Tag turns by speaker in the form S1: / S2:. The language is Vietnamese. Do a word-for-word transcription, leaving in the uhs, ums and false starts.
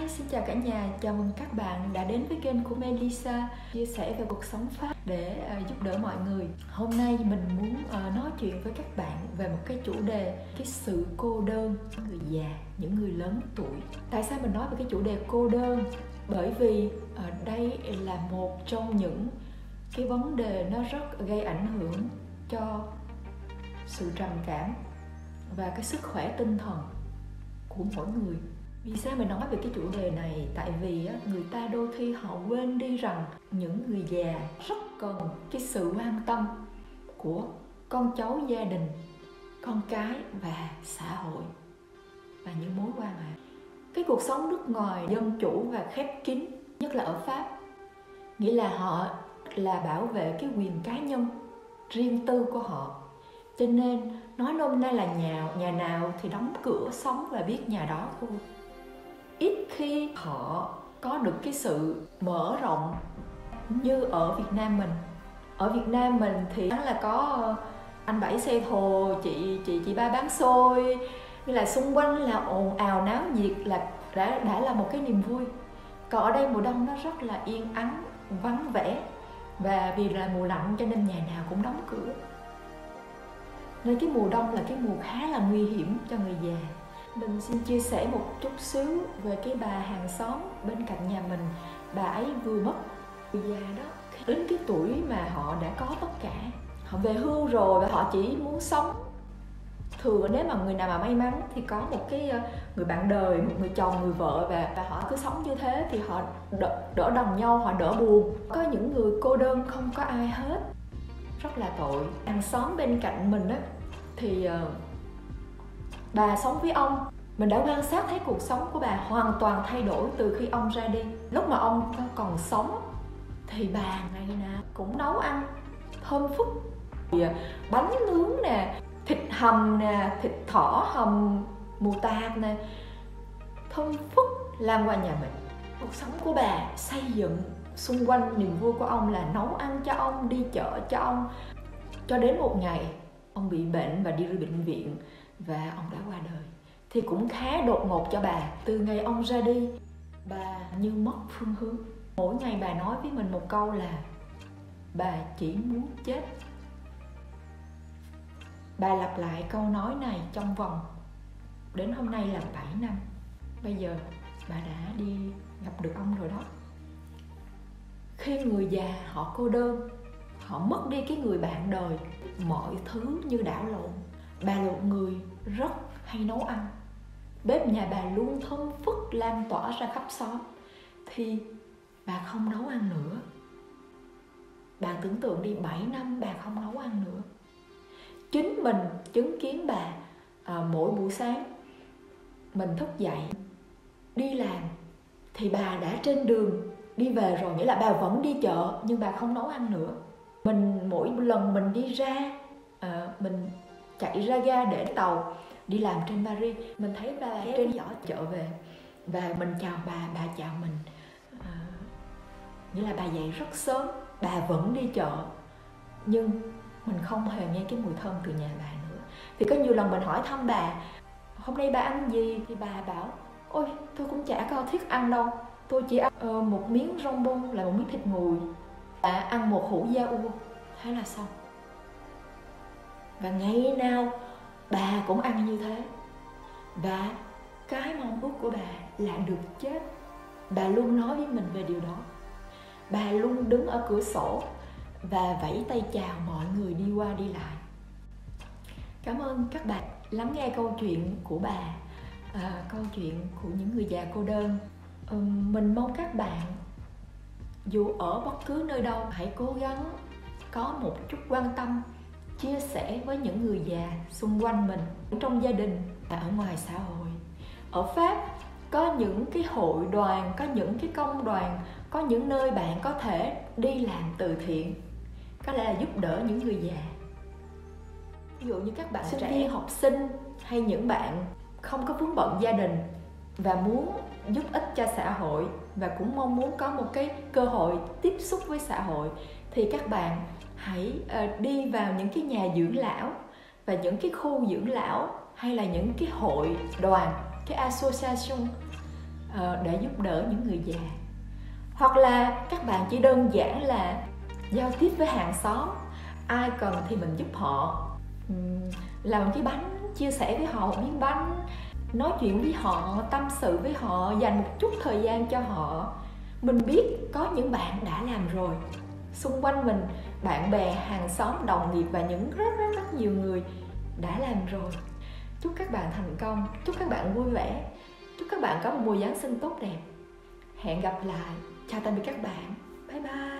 S1: xin chào cả nhà, chào mừng các bạn đã đến với kênh của Melissa, chia sẻ về cuộc sống Pháp để uh, giúp đỡ mọi người. Hôm nay mình muốn uh, nói chuyện với các bạn về một cái chủ đề, cái sự cô đơn, người già, những người lớn tuổi. Tại sao mình nói về cái chủ đề cô đơn? Bởi vì uh, đây là một trong những cái vấn đề nó rất gây ảnh hưởng cho sự trầm cảm và cái sức khỏe tinh thần của mỗi người. Vì sao mình nói về cái chủ đề này? Tại vì á, người ta đôi khi họ quên đi rằng những người già rất cần cái sự quan tâm của con cháu gia đình, con cái và xã hội và những mối quan hệ. Cái cuộc sống nước ngoài dân chủ và khép kín, nhất là ở Pháp, nghĩa là họ là bảo vệ cái quyền cá nhân, riêng tư của họ. Cho nên nói nôm na là nhà, nhà nào thì đóng cửa sống và biết nhà đó thôi. Ít khi họ có được cái sự mở rộng như ở Việt Nam mình. Ở Việt Nam mình thì là có anh Bảy xe thồ, chị chị chị Ba bán xôi, như là xung quanh là ồn ào náo nhiệt, là đã đã là một cái niềm vui. Còn ở đây mùa đông nó rất là yên ắng, vắng vẻ, và vì là mùa lạnh cho nên nhà nào cũng đóng cửa. Nên cái mùa đông là cái mùa khá là nguy hiểm cho người già. Mình xin chia sẻ một chút xíu về cái bà hàng xóm bên cạnh nhà mình. Bà ấy vừa mất, người già đó, đến cái tuổi mà họ đã có tất cả, họ về hưu rồi và họ chỉ muốn sống. Thường nếu mà người nào mà may mắn thì có một cái người bạn đời, một người chồng, người vợ, và, và họ cứ sống như thế thì họ đỡ, đỡ đần nhau, họ đỡ buồn. Có những người cô đơn không có ai hết, rất là tội. Hàng xóm bên cạnh mình á thì uh, bà sống với ông. Mình đã quan sát thấy cuộc sống của bà hoàn toàn thay đổi từ khi ông ra đi. Lúc mà ông còn sống thì bà ngày nào cũng nấu ăn thơm phức, bánh nướng nè, thịt hầm nè, thịt thỏ hầm mù tạt nè, thơm phức làm qua nhà mình. Cuộc sống của bà xây dựng xung quanh niềm vui của ông là nấu ăn cho ông, đi chợ cho ông. Cho đến một ngày ông bị bệnh và đi ra bệnh viện và ông đã qua đời. Thì cũng khá đột ngột cho bà. Từ ngày ông ra đi, bà như mất phương hướng. Mỗi ngày bà nói với mình một câu là bà chỉ muốn chết. Bà lặp lại câu nói này trong vòng đến hôm nay là bảy năm. Bây giờ bà đã đi gặp được ông rồi đó. Khi người già họ cô đơn, họ mất đi cái người bạn đời, mọi thứ như đảo lộn. Bà là một người rất hay nấu ăn, bếp nhà bà luôn thơm phức lan tỏa ra khắp xóm. Thì bà không nấu ăn nữa. Bạn tưởng tượng đi, bảy năm bà không nấu ăn nữa. Chính mình chứng kiến bà à, mỗi buổi sáng mình thức dậy đi làm thì bà đã trên đường đi về rồi, nghĩa là bà vẫn đi chợ nhưng bà không nấu ăn nữa. Mình mỗi lần mình đi ra à, mình chạy ra ga để tàu đi làm trên Paris, mình thấy bà trên giỏ chợ về và mình chào bà, bà chào mình. À, nghĩa là bà dậy rất sớm, bà vẫn đi chợ nhưng mình không hề nghe cái mùi thơm từ nhà bà nữa. Thì có nhiều lần mình hỏi thăm bà, hôm nay bà ăn gì? Thì bà bảo, ôi tôi cũng chả có thiết ăn đâu, tôi chỉ ăn uh, một miếng rong bông là một miếng thịt ngùi, bà ăn một hũ da u, thế là xong. Và ngày nào bà cũng ăn như thế. Và cái mong ước của bà là được chết. Bà luôn nói với mình về điều đó. Bà luôn đứng ở cửa sổ và vẫy tay chào mọi người đi qua đi lại. Cảm ơn các bạn lắng nghe câu chuyện của bà, à, câu chuyện của những người già cô đơn. Ừ, mình mong các bạn dù ở bất cứ nơi đâu hãy cố gắng có một chút quan tâm, chia sẻ với những người già xung quanh mình, trong gia đình và ở ngoài xã hội. Ở Pháp có những cái hội đoàn, có những cái công đoàn, có những nơi bạn có thể đi làm từ thiện, có lẽ là giúp đỡ những người già. Ví dụ như các bạn sinh viên, học sinh hay những bạn không có vướng bận gia đình và muốn giúp ích cho xã hội và cũng mong muốn có một cái cơ hội tiếp xúc với xã hội, thì các bạn hãy uh, đi vào những cái nhà dưỡng lão và những cái khu dưỡng lão hay là những cái hội đoàn, cái association để giúp đỡ những người già. Hoặc là các bạn chỉ đơn giản là giao tiếp với hàng xóm, ai cần thì mình giúp họ, làm một cái bánh, chia sẻ với họ một miếng bánh, nói chuyện với họ, tâm sự với họ, dành một chút thời gian cho họ. Mình biết có những bạn đã làm rồi, xung quanh mình bạn bè, hàng xóm, đồng nghiệp và những rất rất rất nhiều người đã làm rồi. Chúc các bạn thành công, chúc các bạn vui vẻ, chúc các bạn có một mùa Giáng sinh tốt đẹp. Hẹn gặp lại, chào tạm biệt các bạn, bye bye.